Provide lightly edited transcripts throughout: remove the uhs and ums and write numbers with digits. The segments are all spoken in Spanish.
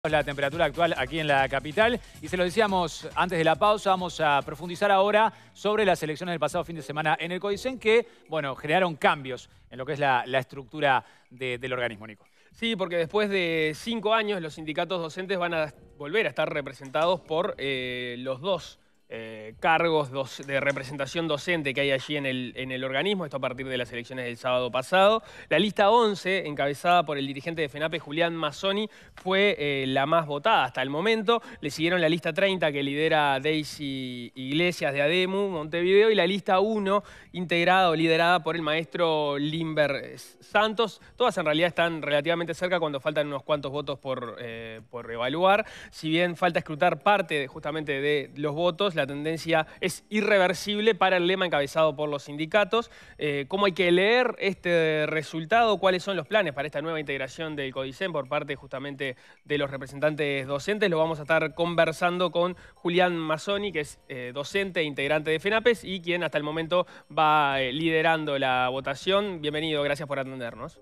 La temperatura actual aquí en la capital y se lo decíamos antes de la pausa, vamos a profundizar ahora sobre las elecciones del pasado fin de semana en el CODICEN que, bueno, generaron cambios en lo que es la estructura del organismo, Nico. Sí, porque después de 5 años los sindicatos docentes van a volver a estar representados por los dos cargos de representación docente que hay allí en el organismo, esto a partir de las elecciones del sábado pasado. La lista 11, encabezada por el dirigente de FENAPES, Julián Mazzoni, fue la más votada hasta el momento. Le siguieron la lista 30, que lidera Daisy Iglesias de ADEMU, Montevideo, y la lista 1, integrada o liderada por el maestro Limber Santos. Todas en realidad están relativamente cerca cuando faltan unos cuantos votos por evaluar. Si bien falta escrutar parte justamente de los votos, la tendencia es irreversible para el lema encabezado por los sindicatos. ¿Cómo hay que leer este resultado? ¿Cuáles son los planes para esta nueva integración del CODICEN por parte justamente de los representantes docentes? Lo vamos a estar conversando con Julián Mazzoni, que es docente e integrante de FENAPES y quien hasta el momento va liderando la votación. Bienvenido, gracias por atendernos.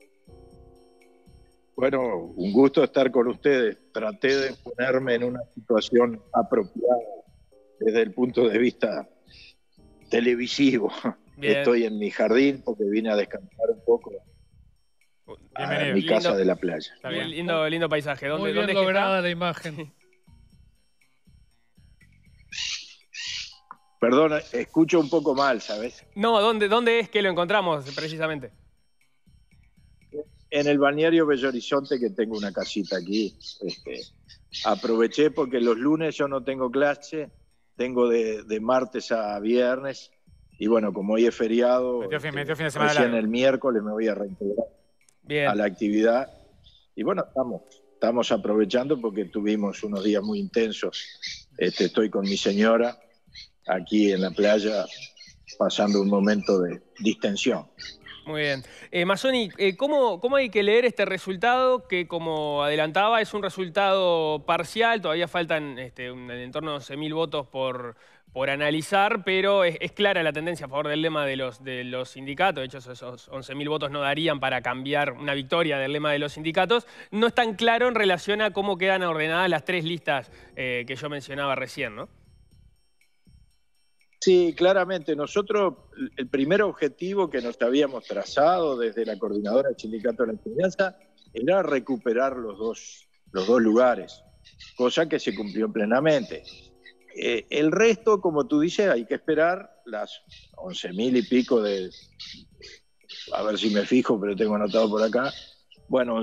Bueno, un gusto estar con ustedes. Traté de ponerme en una situación apropiada desde el punto de vista televisivo. Bien. Estoy en mi jardín porque vine a descansar un poco en mi casa de la playa. Está bien, lindo paisaje. Muy bien lograda la imagen. Perdón, escucho un poco mal, ¿sabes? No, ¿dónde es que lo encontramos precisamente? En el balneario Bello Horizonte, que tengo una casita aquí. Aproveché porque los lunes yo no tengo clase, tengo de martes a viernes, y bueno, como hoy es feriado, metió fin de semana recién largo. El miércoles me voy a reintegrar Bien. a la actividad. Y bueno, estamos aprovechando porque tuvimos unos días muy intensos. Estoy con mi señora aquí en la playa pasando un momento de distensión. Muy bien. Mazzoni, ¿cómo hay que leer este resultado que, como adelantaba, es un resultado parcial? Todavía faltan en torno a 11.000 votos por analizar, pero es clara la tendencia a favor del lema de los sindicatos. De hecho, esos 11.000 votos no darían para cambiar una victoria del lema de los sindicatos. No es tan claro en relación a cómo quedan ordenadas las tres listas que yo mencionaba recién, ¿no? Sí, claramente. Nosotros, el primer objetivo que nos habíamos trazado desde la coordinadora del Sindicato de la Enseñanza era recuperar los dos lugares, cosa que se cumplió plenamente. El resto, como tú dices, hay que esperar las 11.000 y pico a ver si me fijo, pero tengo anotado por acá, bueno,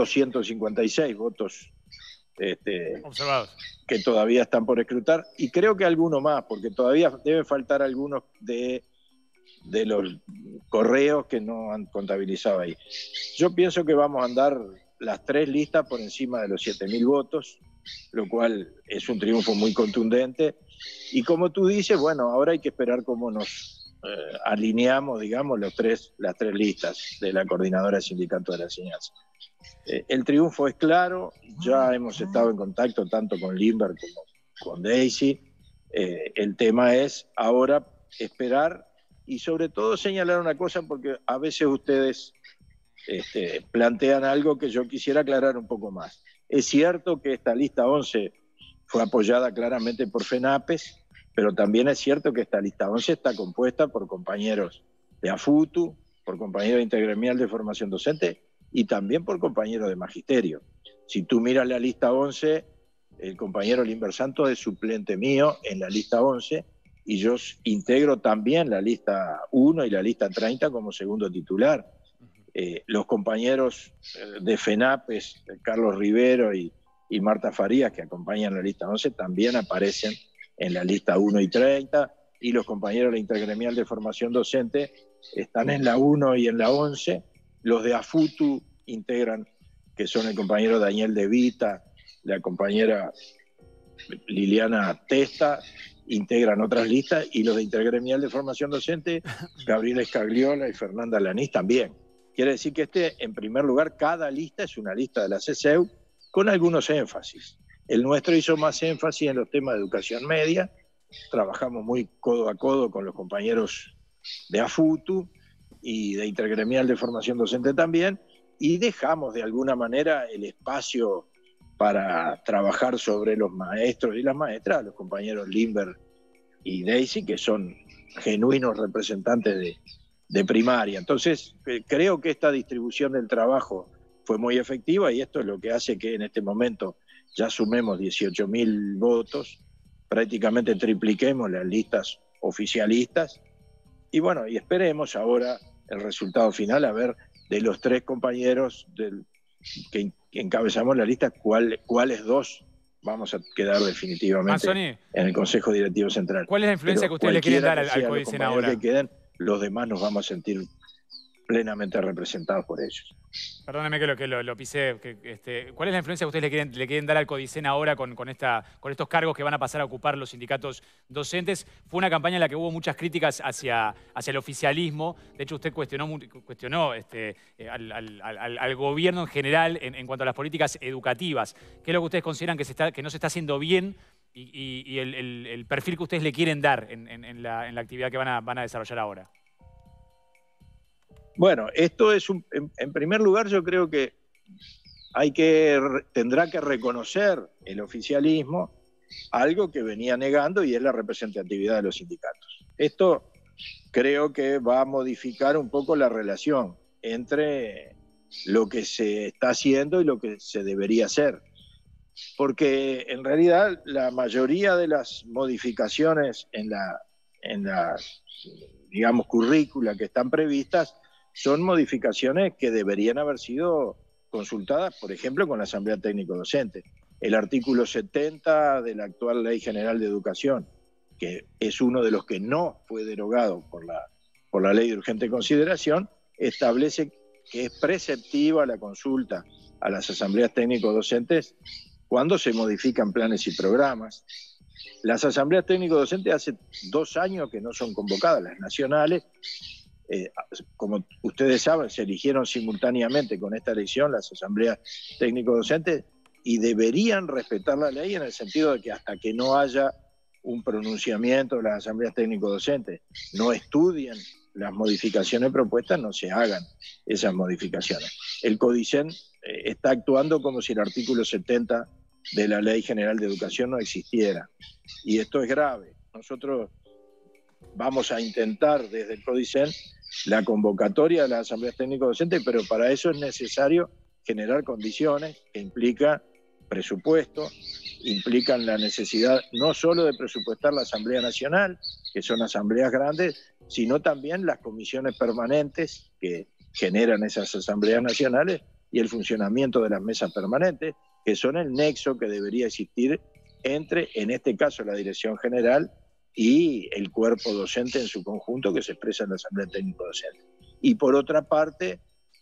11.256 votos Observados. que todavía están por escrutar, y creo que alguno más, porque todavía deben faltar algunos de los correos que no han contabilizado ahí. Yo pienso que vamos a andar las tres listas por encima de los 7.000 votos, lo cual es un triunfo muy contundente. Y como tú dices, bueno, ahora hay que esperar cómo nos alineamos, digamos, las tres listas de la coordinadora del Sindicato de la Enseñanza. El triunfo es claro, ya hemos estado en contacto tanto con Limber como con Daisy. El tema es ahora esperar y sobre todo señalar una cosa, porque a veces ustedes plantean algo que yo quisiera aclarar un poco más. Es cierto que esta lista 11 fue apoyada claramente por FENAPES, pero también es cierto que esta lista 11 está compuesta por compañeros de AFUTU, por compañeros de Intergremial de Formación Docente y también por compañeros de Magisterio. Si tú miras la lista 11, el compañero Limber Santos es suplente mío en la lista 11 y yo integro también la lista 1 y la lista 30 como segundo titular. Los compañeros de FENAPES, Carlos Rivero y Marta Farías, que acompañan la lista 11, también aparecen en la lista 1 y 30, y los compañeros de la Intergremial de Formación Docente están en la 1 y en la 11. Los de AFUTU integran, que son el compañero Daniel De Vita, la compañera Liliana Testa, integran otras listas, y los de Intergremial de Formación Docente, Gabriela Escagliola y Fernanda Lanís también. Quiere decir que en primer lugar, cada lista es una lista de la CCEU con algunos énfasis. El nuestro hizo más énfasis en los temas de educación media. Trabajamos muy codo a codo con los compañeros de AFUTU y de Intergremial de Formación Docente también, y dejamos de alguna manera el espacio para trabajar sobre los maestros y las maestras, los compañeros Limber y Daisy, que son genuinos representantes de primaria. Entonces, creo que esta distribución del trabajo fue muy efectiva y esto es lo que hace que en este momento ya sumemos 18.000 votos, prácticamente tripliquemos las listas oficialistas y bueno, y esperemos ahora el resultado final, a ver de los 3 compañeros que encabezamos la lista, cuáles 2 vamos a quedar definitivamente Manzoni, en el Consejo Directivo Central. ¿cuál es la influencia que ustedes le quieren dar al CODICEN ahora? Que queden, los demás nos vamos a sentir plenamente representados por ellos. Perdóneme que lo pisé. ¿Cuál es la influencia que ustedes le quieren dar al CODICEN ahora con estos cargos que van a pasar a ocupar los sindicatos docentes? Fue una campaña en la que hubo muchas críticas hacia el oficialismo. De hecho, usted cuestionó al gobierno en general en cuanto a las políticas educativas. ¿Qué es lo que ustedes consideran que no se está haciendo bien y el perfil que ustedes le quieren dar en la actividad que van a desarrollar ahora? Bueno, esto es en primer lugar, yo creo que tendrá que reconocer el oficialismo algo que venía negando y es la representatividad de los sindicatos. Esto creo que va a modificar un poco la relación entre lo que se está haciendo y lo que se debería hacer. Porque en realidad la mayoría de las modificaciones en la digamos, currícula que están previstas son modificaciones que deberían haber sido consultadas, por ejemplo, con la Asamblea Técnico Docente. El artículo 70 de la actual Ley General de Educación, que es uno de los que no fue derogado por la Ley de Urgente Consideración, establece que es preceptiva la consulta a las asambleas técnico docentes cuando se modifican planes y programas. Las asambleas técnico docentes hace 2 años que no son convocadas, las nacionales. Como ustedes saben, se eligieron simultáneamente con esta elección las asambleas técnico-docentes y deberían respetar la ley en el sentido de que hasta que no haya un pronunciamiento de las asambleas técnico-docentes, no estudien las modificaciones propuestas, no se hagan esas modificaciones. El CODICEN está actuando como si el artículo 70 de la Ley General de Educación no existiera. Y esto es grave. Nosotros vamos a intentar desde el CODICEN la convocatoria de las asambleas técnico-docentes, pero para eso es necesario generar condiciones que implican presupuesto, implican la necesidad no solo de presupuestar la Asamblea Nacional, que son asambleas grandes, sino también las comisiones permanentes que generan esas asambleas nacionales y el funcionamiento de las mesas permanentes, que son el nexo que debería existir entre, en este caso, la Dirección General y el cuerpo docente en su conjunto que se expresa en la Asamblea Técnico Docente. Y por otra parte,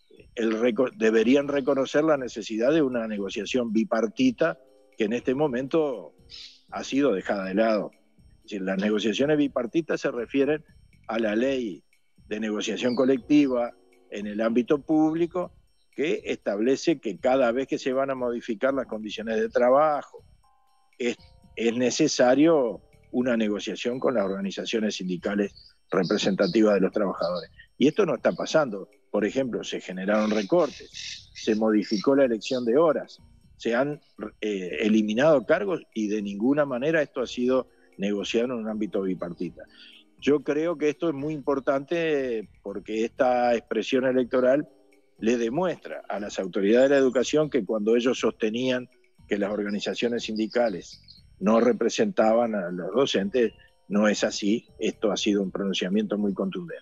deberían reconocer la necesidad de una negociación bipartita que en este momento ha sido dejada de lado. Es decir, las negociaciones bipartitas se refieren a la ley de negociación colectiva en el ámbito público que establece que cada vez que se van a modificar las condiciones de trabajo es necesario una negociación con las organizaciones sindicales representativas de los trabajadores. Y esto no está pasando. Por ejemplo, se generaron recortes, se modificó la elección de horas, se han eliminado cargos y de ninguna manera esto ha sido negociado en un ámbito bipartita. Yo creo que esto es muy importante porque esta expresión electoral le demuestra a las autoridades de la educación que cuando ellos sostenían que las organizaciones sindicales no representaban a los docentes, no es así. Esto ha sido un pronunciamiento muy contundente.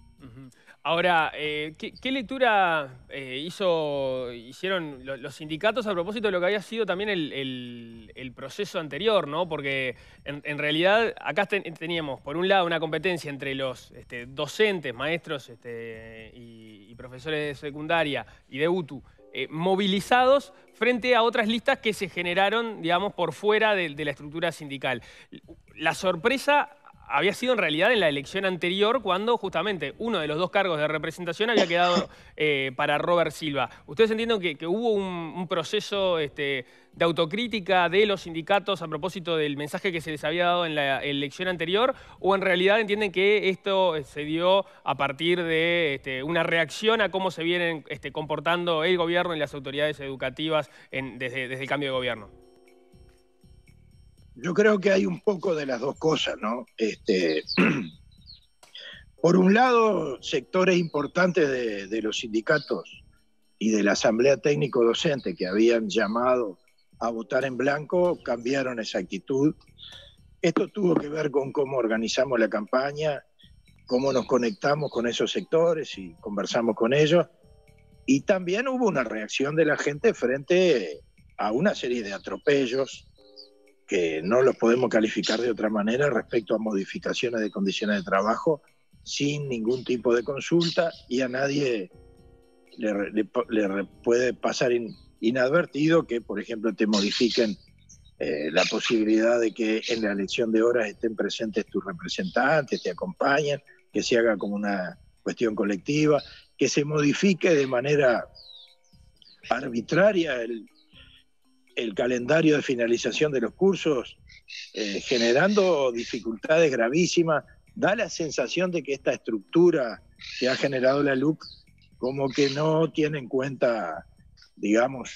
Ahora, ¿qué lectura hicieron los sindicatos a propósito de lo que había sido también el proceso anterior, ¿no? Porque en realidad acá teníamos, por un lado, una competencia entre los docentes, maestros y profesores de secundaria y de UTU, movilizados frente a otras listas que se generaron, digamos, por fuera de la estructura sindical. La sorpresa había sido en realidad en la elección anterior cuando justamente uno de los dos cargos de representación había quedado para Robert Silva. ¿Ustedes entienden que hubo un proceso de autocrítica de los sindicatos a propósito del mensaje que se les había dado en la elección anterior? ¿O en realidad entienden que esto se dio a partir de una reacción a cómo se vienen comportando el gobierno y las autoridades educativas desde el cambio de gobierno? Yo creo que hay un poco de las dos cosas, ¿no? Por un lado, sectores importantes de los sindicatos y de la Asamblea Técnico Docente que habían llamado a votar en blanco cambiaron esa actitud. Esto tuvo que ver con cómo organizamos la campaña, cómo nos conectamos con esos sectores y conversamos con ellos. Y también hubo una reacción de la gente frente a una serie de atropellos que no los podemos calificar de otra manera respecto a modificaciones de condiciones de trabajo sin ningún tipo de consulta, y a nadie le puede pasar inadvertido que, por ejemplo, te modifiquen la posibilidad de que en la elección de horas estén presentes tus representantes, te acompañen, que se haga como una cuestión colectiva, que se modifique de manera arbitraria el calendario de finalización de los cursos, generando dificultades gravísimas. Da la sensación de que esta estructura que ha generado la LUC como que no tiene en cuenta, digamos,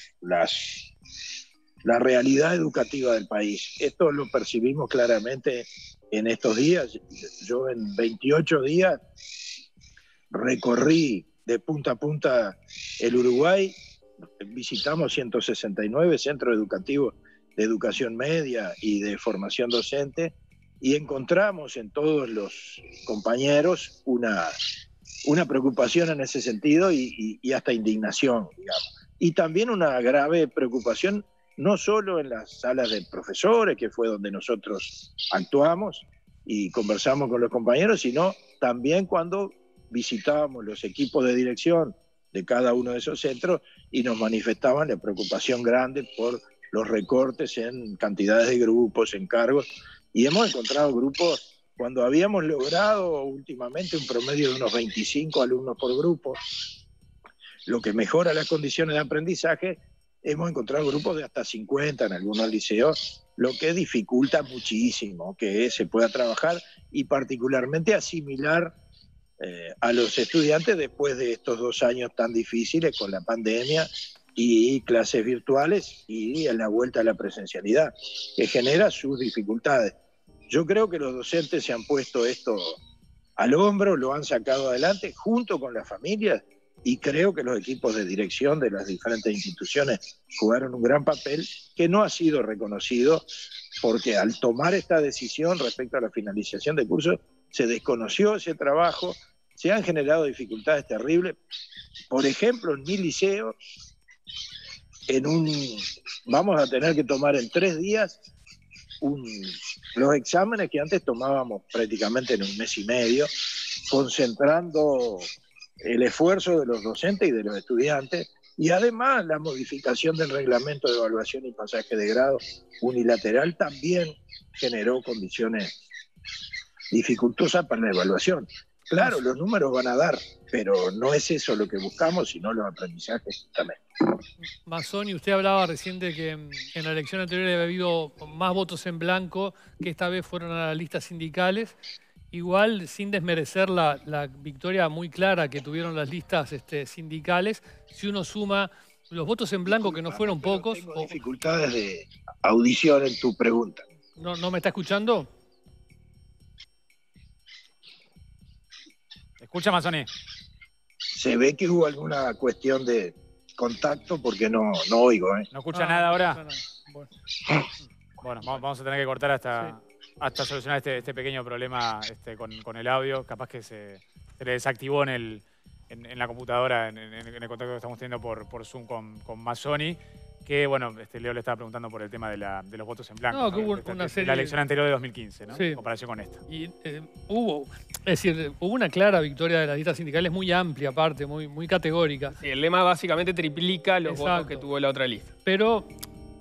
la realidad educativa del país. Esto lo percibimos claramente en estos días. Yo en 28 días recorrí de punta a punta el Uruguay. Visitamos 169 centros educativos de educación media y de formación docente, y encontramos en todos los compañeros una preocupación en ese sentido y hasta indignación, digamos. Y también una grave preocupación, no solo en las salas de profesores, que fue donde nosotros actuamos y conversamos con los compañeros, sino también cuando visitábamos los equipos de dirección de cada uno de esos centros y nos manifestaban la preocupación grande por los recortes en cantidades de grupos, en cargos, y hemos encontrado grupos, cuando habíamos logrado últimamente un promedio de unos 25 alumnos por grupo, lo que mejora las condiciones de aprendizaje, hemos encontrado grupos de hasta 50 en algunos liceos, lo que dificulta muchísimo que se pueda trabajar y particularmente asimilar a los estudiantes después de estos 2 años tan difíciles con la pandemia y clases virtuales y en la vuelta a la presencialidad, que genera sus dificultades. Yo creo que los docentes se han puesto esto al hombro, lo han sacado adelante junto con las familias, y creo que los equipos de dirección de las diferentes instituciones jugaron un gran papel que no ha sido reconocido, porque al tomar esta decisión respecto a la finalización de cursos se desconoció ese trabajo, se han generado dificultades terribles. Por ejemplo, en mi liceo, vamos a tener que tomar en 3 días los exámenes que antes tomábamos prácticamente en 1 mes y medio, concentrando el esfuerzo de los docentes y de los estudiantes, y además la modificación del reglamento de evaluación y pasaje de grado unilateral también generó condiciones dificultosas para la evaluación. Claro, los números van a dar, pero no es eso lo que buscamos, sino los aprendizajes también. Mazzoni, usted hablaba recién de que en la elección anterior había habido más votos en blanco, que esta vez fueron a las listas sindicales. Igual, sin desmerecer la victoria muy clara que tuvieron las listas sindicales, si uno suma los votos en blanco, que no fueron pocos... Tengo dificultades de audición en tu pregunta. ¿No me está escuchando? ¿Escucha, Mazzoni? Se ve que hubo alguna cuestión de contacto porque no oigo. ¿No escucha nada ahora? No escucha nada. Bueno, vamos a tener que cortar hasta solucionar este pequeño problema con el audio. Capaz que se le desactivó en la computadora, en el contacto que estamos teniendo por Zoom con Mazzoni. Que, bueno, Leo le estaba preguntando por el tema de los votos en blanco. No, que hubo una serie... La elección anterior de 2015, ¿no? Sí. En comparación con esta. Y hubo una clara victoria de las listas sindicales muy amplia, aparte, muy categórica. Sí, el lema básicamente triplica los votos que tuvo la otra lista. Pero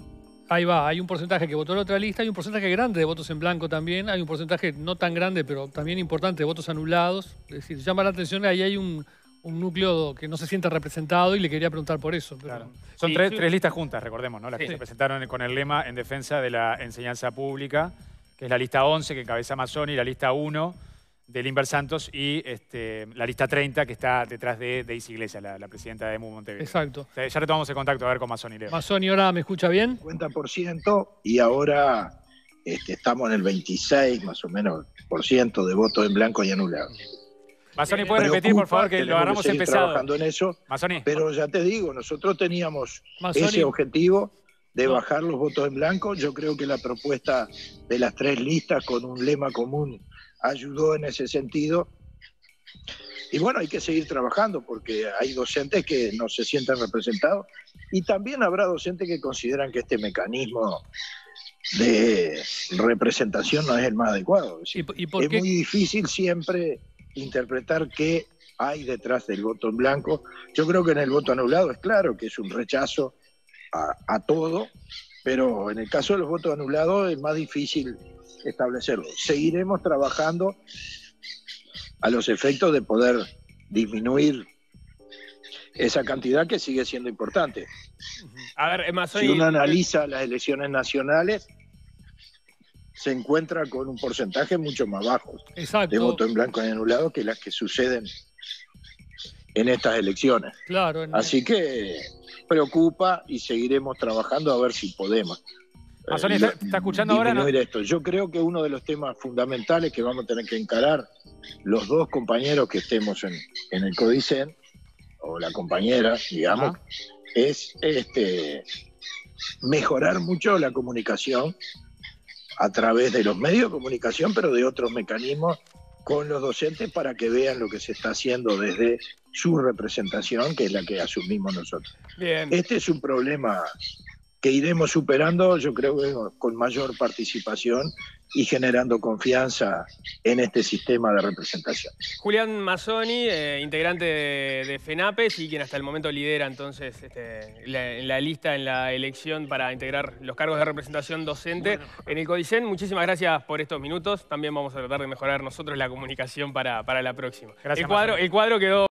Ahí va, hay un porcentaje que votó la otra lista, hay un porcentaje grande de votos en blanco también, hay un porcentaje no tan grande, pero también importante de votos anulados. Es decir, llama la atención, ahí hay un núcleo que no se siente representado y le quería preguntar por eso. Pero... Claro. Son tres listas juntas, recordemos, ¿no? Las que Sí. se presentaron con el lema en defensa de la enseñanza pública, que es la lista 11 que encabeza Mazzoni, la lista 1 de Limber Santos y la lista 30 que está detrás de Deis Iglesias, la presidenta de EMU Montevideo. Exacto. O sea, ya retomamos el contacto a ver con Mazzoni, Leo. Mazzoni, ¿ahora me escucha bien? 50% y ahora estamos en el 26 más o menos por ciento de votos en blanco y anulados. Mazzoni, ¿puede repetir, por favor, que lo agarramos seguir empezado? trabajando en eso, Mazzoni. pero ya te digo, nosotros teníamos Mazzoni. ese objetivo de No. bajar los votos en blanco. Yo creo que la propuesta de las tres listas con un lema común ayudó en ese sentido. Y bueno, hay que seguir trabajando porque hay docentes que no se sienten representados y también habrá docentes que consideran que este mecanismo de representación no es el más adecuado. Es decir, ¿Y por es qué? muy difícil siempre interpretar qué hay detrás del voto en blanco. Yo creo que en el voto anulado es claro que es un rechazo a todo, pero en el caso de los votos anulados es más difícil establecerlo. Seguiremos trabajando a los efectos de poder disminuir esa cantidad que sigue siendo importante. A ver, Mazzoni... Si uno analiza las elecciones nacionales, se encuentra con un porcentaje mucho más bajo de Exacto. voto en blanco y anulado que las que suceden en estas elecciones. Claro. Así que preocupa y seguiremos trabajando a ver si podemos. Mazzoni, ¿está escuchando ahora? ¿No? disminuir esto. Yo creo que uno de los temas fundamentales que vamos a tener que encarar los dos compañeros que estemos en el CODICEN, o la compañera, digamos, Ajá. es mejorar mucho la comunicación a través de los medios de comunicación, pero de otros mecanismos con los docentes para que vean lo que se está haciendo desde su representación, que es la que asumimos nosotros. Bien. Este es un problema que iremos superando, yo creo que con mayor participación y generando confianza en este sistema de representación. Julián Mazzoni, integrante de FENAPES y quien hasta el momento lidera entonces la lista en la elección para integrar los cargos de representación docente en el CODICEN. Muchísimas gracias por estos minutos. También vamos a tratar de mejorar nosotros la comunicación para la próxima. Gracias, El cuadro quedó...